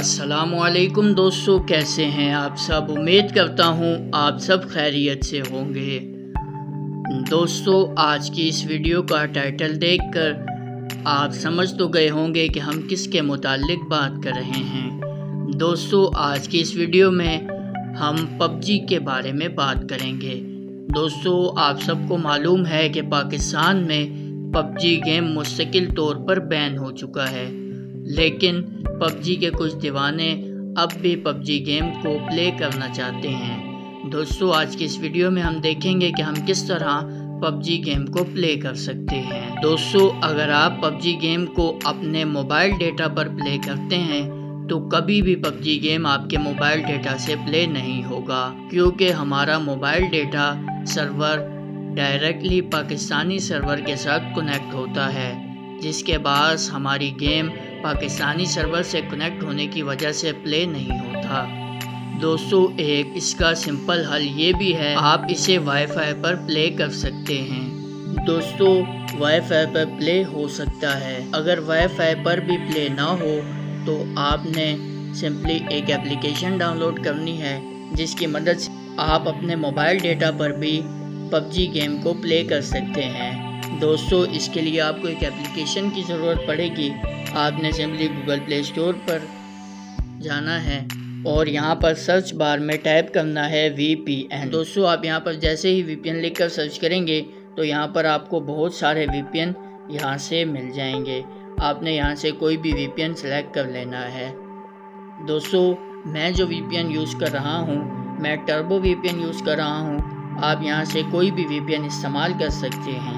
अस्सलामुअलैकुम दोस्तों, कैसे हैं आप सब। उम्मीद करता हूं आप सब खैरियत से होंगे। दोस्तों, आज की इस वीडियो का टाइटल देखकर आप समझ तो गए होंगे कि हम किसके मुतालिक बात कर रहे हैं। दोस्तों, आज की इस वीडियो में हम पबजी के बारे में बात करेंगे। दोस्तों, आप सबको मालूम है कि पाकिस्तान में पबजी गेम मुस्तकिल तौर पर बैन हो चुका है, लेकिन पबजी के कुछ दीवाने अब भी पबजी गेम को प्ले करना चाहते हैं। दोस्तों, आज की इस वीडियो में हम देखेंगे कि हम किस तरह पबजी गेम को प्ले कर सकते हैं। दोस्तों, अगर आप पबजी गेम को अपने मोबाइल डेटा पर प्ले करते हैं तो कभी भी पबजी गेम आपके मोबाइल डेटा से प्ले नहीं होगा, क्योंकि हमारा mobile data server directly Pakistani server के साथ कनेक्ट होता है, जिसके बाद हमारी गेम पाकिस्तानी सर्वर से कनेक्ट होने की वजह से प्ले नहीं होता। दोस्तों, एक इसका सिंपल हल ये भी है, आप इसे वाईफाई पर प्ले कर सकते हैं। दोस्तों, वाईफाई पर प्ले हो सकता है। अगर वाईफाई पर भी प्ले ना हो तो आपने सिंपली एक एप्लीकेशन डाउनलोड करनी है, जिसकी मदद से आप अपने मोबाइल डेटा पर भी पबजी गेम को प्ले कर सकते हैं। दोस्तों, इसके लिए आपको एक एप्लीकेशन की ज़रूरत पड़ेगी। आपने सिंपली गूगल प्ले स्टोर पर जाना है और यहाँ पर सर्च बार में टाइप करना है VPN। दोस्तों, आप यहाँ पर जैसे ही VPN लिखकर सर्च करेंगे तो यहाँ पर आपको बहुत सारे VPN यहाँ से मिल जाएंगे। आपने यहाँ से कोई भी VPN सेलेक्ट कर लेना है। दोस्तों, मैं जो VPN यूज़ कर रहा हूँ, मैं टर्बो VPN यूज़ कर रहा हूँ। आप यहाँ से कोई भी VPN इस्तेमाल कर सकते हैं।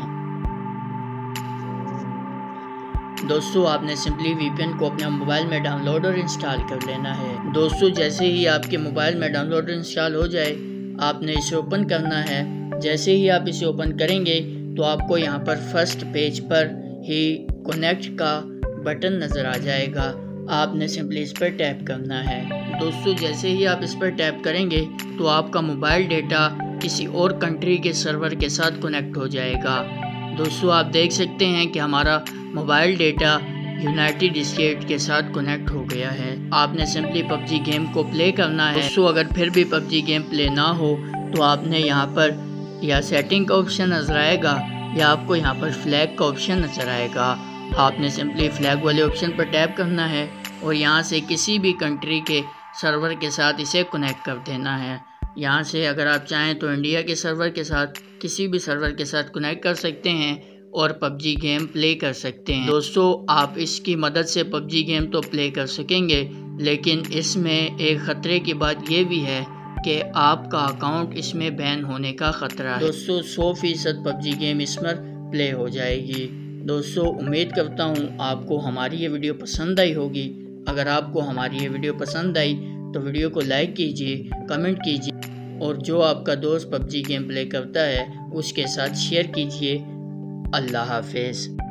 दोस्तों, आपने सिंपली VPN को अपने मोबाइल में डाउनलोड और इंस्टॉल कर लेना है। दोस्तों, जैसे ही आपके मोबाइल में डाउनलोड और इंस्टॉल हो जाए, आपने इसे ओपन करना है। जैसे ही आप इसे ओपन करेंगे तो आपको यहाँ पर फर्स्ट पेज पर ही कनेक्ट का बटन नज़र आ जाएगा। आपने सिंपली इस पर टैप करना है। दोस्तों, जैसे ही आप इस पर टैप करेंगे तो आपका मोबाइल डेटा किसी और कंट्री के सर्वर के साथ कनेक्ट हो जाएगा। दोस्तों, आप देख सकते हैं कि हमारा मोबाइल डेटा यूनाइटेड स्टेट के साथ कनेक्ट हो गया है। आपने सिंपली पबजी गेम को प्ले करना है। दोस्तों, अगर फिर भी पबजी गेम प्ले ना हो तो आपने यहाँ पर या सेटिंग का ऑप्शन नज़र आएगा या आपको यहाँ पर फ्लैग का ऑप्शन नज़र आएगा। आपने सिंपली फ्लैग वाले ऑप्शन पर टैप करना है और यहाँ से किसी भी कंट्री के सर्वर के साथ इसे कनेक्ट कर देना है। यहाँ से अगर आप चाहें तो इंडिया के सर्वर के साथ, किसी भी सर्वर के साथ कनेक्ट कर सकते हैं और पबजी गेम प्ले कर सकते हैं। दोस्तों, आप इसकी मदद से पबजी गेम तो प्ले कर सकेंगे, लेकिन इसमें एक ख़तरे की बात यह भी है कि आपका अकाउंट इसमें बैन होने का ख़तरा है। दोस्तों, 100% पबजी गेम इसमें प्ले हो जाएगी। दोस्तों, उम्मीद करता हूँ आपको हमारी ये वीडियो पसंद आई होगी। अगर आपको हमारी ये वीडियो पसंद आई तो वीडियो को लाइक कीजिए, कमेंट कीजिए और जो आपका दोस्त पबजी गेम प्ले करता है उसके साथ शेयर कीजिए। अल्लाह हाफिज़।